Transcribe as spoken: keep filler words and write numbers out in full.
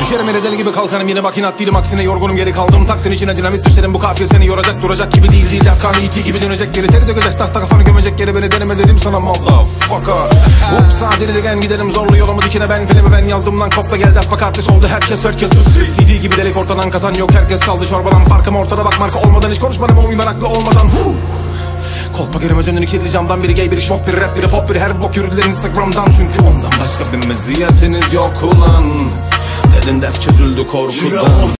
Düşerim yere deli gibi kalkarım yine bak inat değilim aksine yorgunum geri kaldım. Taktın içine dinamit düşerim bu kafiye seni yoracak duracak gibi değil değil. Afkan iti gibi dönecek geri teri dökecek tahta kafanı gömecek geri beni deneme dedim sana motherfucker. Upsa delirgen gidelim zorlu yolumu dikine ben filmi ben yazdım lan kopla geldi bak artist oldu herkes herkes C D gibi delik ortadan katan yok herkes saldı çorbadan farkım ortada bak marka olmadan hiç konuşmadım o meraklı olmadan. Kolpa göremez önünü kirli camdan biri gay biri şok biri rap biri pop biri her bok yürüdüler Instagram'dan çünkü ondan başka bir meziyetiniz yok ulan. Derin def çözüldü korkudan.